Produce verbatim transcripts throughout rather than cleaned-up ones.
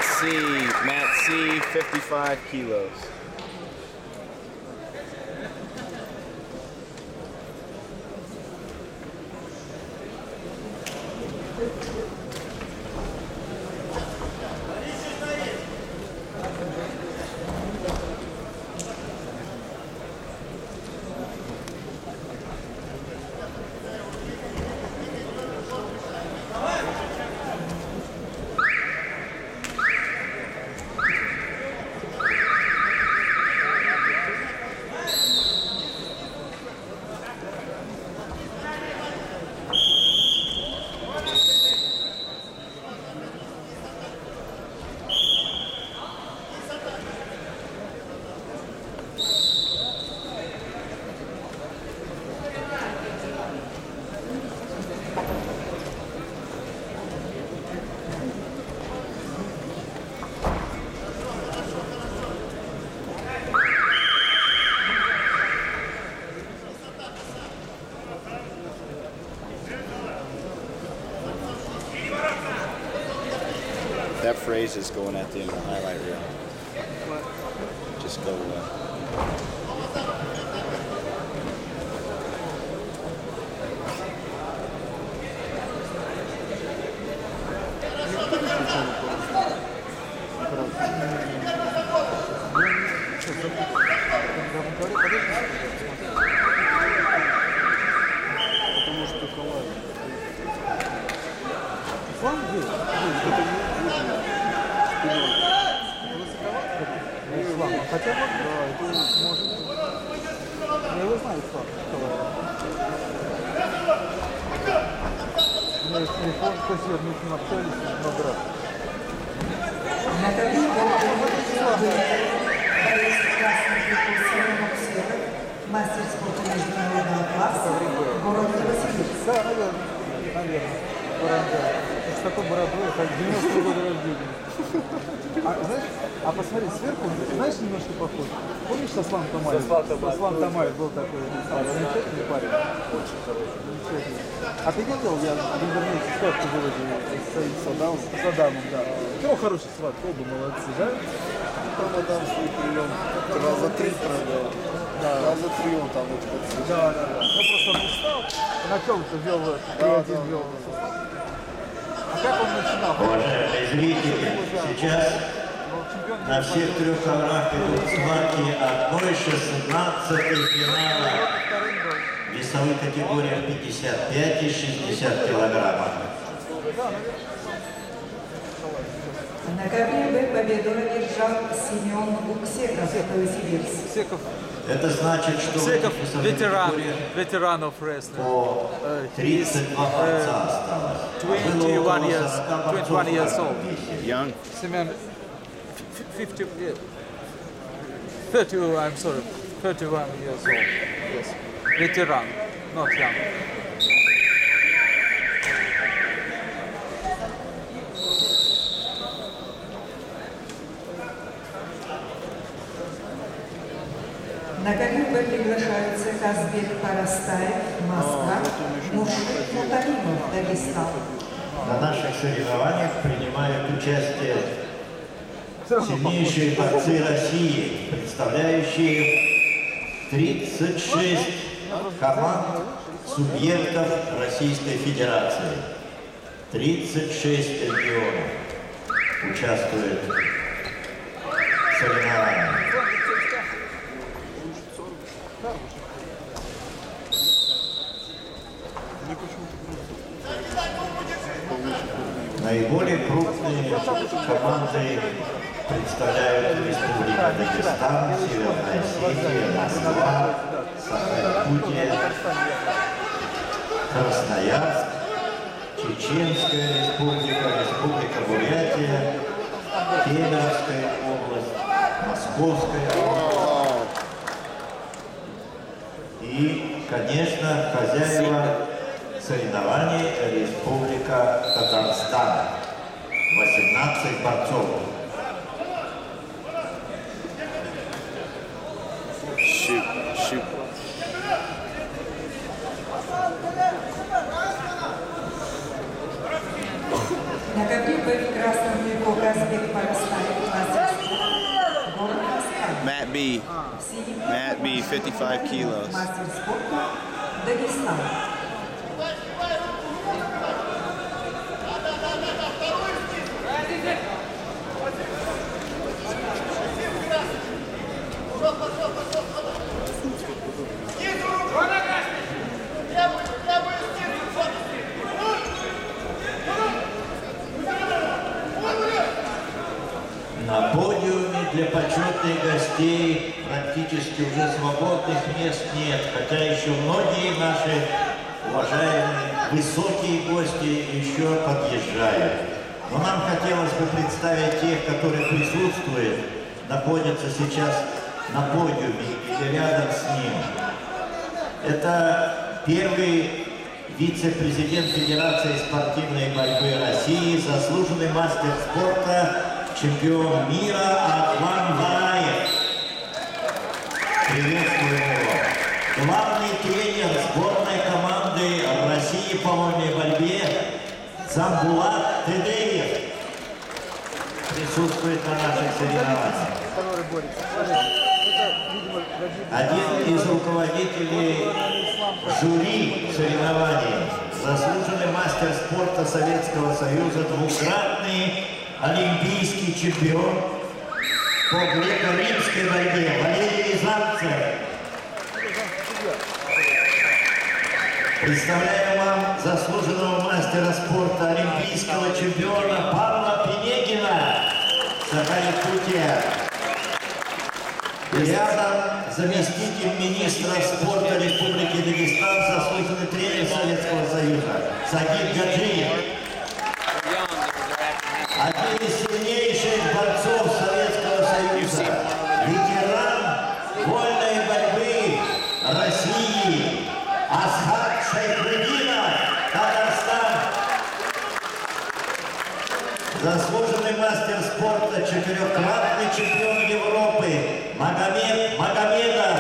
Matt C. Matt C. fifty-five kilos. That phrase is going at the end of the highlight reel. What? Just go. Uh, Потому что коллайд. Фланг был? Это не фланг. Хотя вот, да, это может быть. Я его знаю, фланг. У меня есть телефон, спасибо, мы с ним общались много раз. Мастер спорта международного класса, город Новосибирск. Да, наверное, наверное. Баранга. С такой бородой, как девяностые годы рождения. А, знаешь, а посмотри, сверху, знаешь, немножко похож. Помнишь Сослан Тамаев? Сослан Тамаев был такой замечательный парень. Очень хороший. А ты видел, я в интернете схватку выводил с Саддамом? С Саддамом, да. Чего хороший схватка, оба молодцы, да? Там Адам свой прием раза три продал. Да, раза три он там вот как-то. Да, да, да. Ну просто он устал, поначалу-то вел да, да, вел. А как он начинал? Уважаемые зрители, сейчас на всех трех коврах идут схватки одной шестнадцатой финала в весовых категориях пятьдесят пять и шестьдесят килограммов. На ковре Б победу одержал Семен Уксеков, Новосибирск. Это значит, что Секов, в этих ветеран, категориях ветеранов рестлинга. по тридцать два бойца осталось. twenty-one years, twenty-one years old. young. Семен, fifty, yeah. thirty, I'm sorry, thirty-one years old. Yes. Veteran, not young. На ковер Б приглашаются Казбек Парастаев, Москва, Муршид Муталимов, Дагестан. На наших соревнованиях принимают участие сильнейшие борцы России, представляющие тридцать шесть команд субъектов Российской Федерации. тридцать шесть регионов участвуют в соревнованиях. Наиболее крупные команды представляют Республика Дагестан, Северная Осетия, Москва, Саха-Якутия, Красноярск, Чеченская Республика, Республика Бурятия, Кемеровская область, Московская область и, конечно, хозяева соревнований Республика Татарстан. восемнадцать борцов. Shoot, shoot. На ковре Б в красном трико Казбек Парастаев. B. Matt B, fifty-five kilos. Мастер спорта Дагестан. На подиуме для почетных гостей практически уже свободных мест нет, хотя еще многие наши уважаемые высокие гости еще подъезжают. Но нам хотелось бы представить тех, которые присутствуют, находятся сейчас на подиуме или рядом с ним. Это первый вице-президент Федерации спортивной борьбы России, заслуженный мастер спорта, чемпион мира Адлан Вараев. Приветствую его. Главный тренер сборной команды России по вольной борьбе Замбулат Тедеев присутствует на наших соревнованиях. Один из руководителей жюри соревнований, заслуженный мастер спорта Советского Союза, двукратный олимпийский чемпион по греко-римской борьбе Валерий Рязанцев. Представляю вам заслуженного мастера спорта, олимпийского чемпиона Павла Пенегина, Саха-Якутия. Рядом заместитель министра спорта Республики Дагестан, заслуженный тренер Советского Союза Сагид Гаджиев. Один из сильнейших борцов Советского Союза, ветеран вольной борьбы России Асхат Шайхутдинов, Татарстан. Заслуженный мастер спорта, четырехкратный чемпион Европы Магомед Магомедов.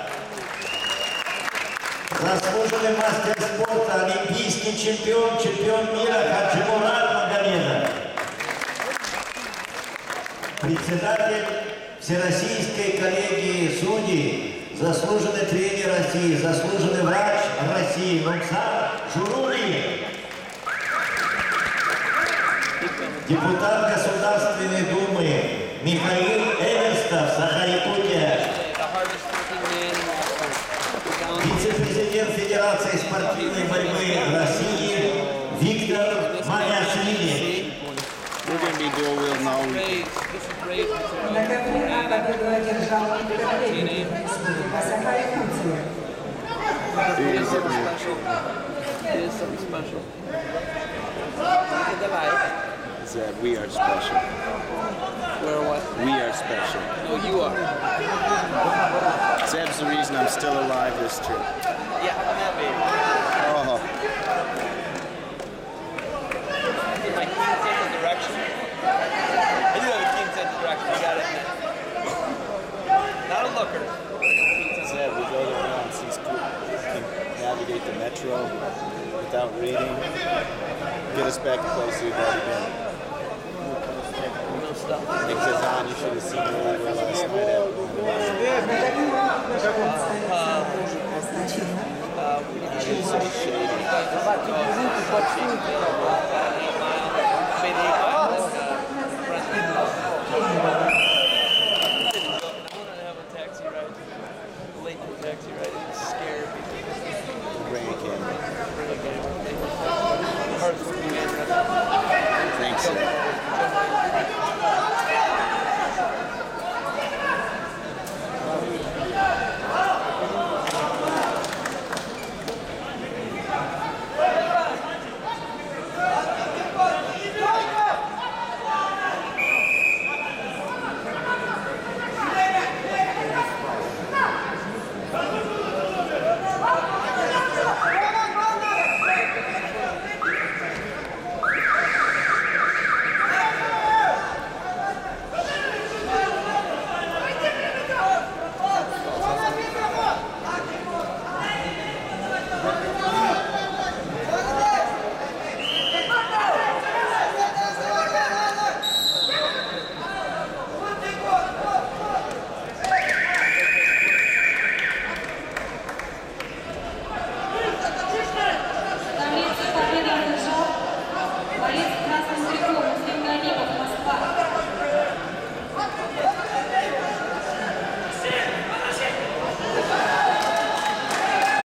Заслуженный мастер спорта, олимпийский чемпион, чемпион мира Хаджимурат Магомедов. Председатель Всероссийской коллегии судей, заслуженный тренер России, заслуженный врач России Нуксан Журули. Депутат Государственной Думы Михаил Эверстов, Саха-Якутия. Вице-президент Федерации спортивной борьбы России Виктор Маняшвили. На ковре победу одержал Виктор Лебедев, Республика Саха-Якутия. Zeb, we are special. We're what? We are special. No, you are. Zeb's the reason I'm still alive this trip. Yeah, how about that, baby? Oh, Did my king take the direction? I do have a king take the direction. You got it. Not a looker. Zeb, we go there now and see school. Can navigate the metro without reading. Get us back to places we've already been. Nick Zazan, you should have seen me right there last night at Значительно. It is so shady.